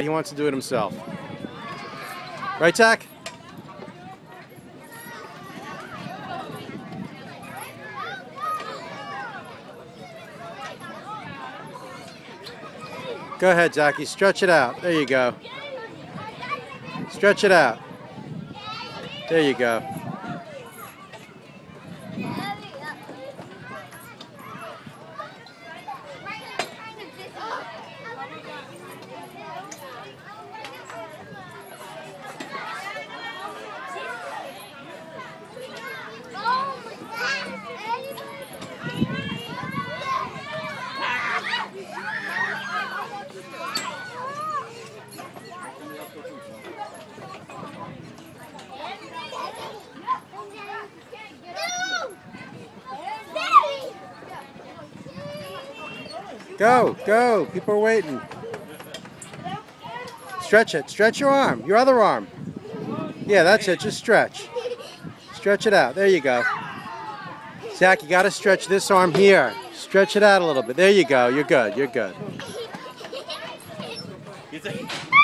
He wants to do it himself. Right, Zach? Go ahead, Zachy. Stretch it out. There you go. Stretch it out. There you go. Go, go. People are waiting. Stretch it. Stretch your arm. Your other arm. Yeah, that's it. Just stretch. Stretch it out. There you go. Zach, you got to stretch this arm here. Stretch it out a little bit. There you go. You're good. You're good.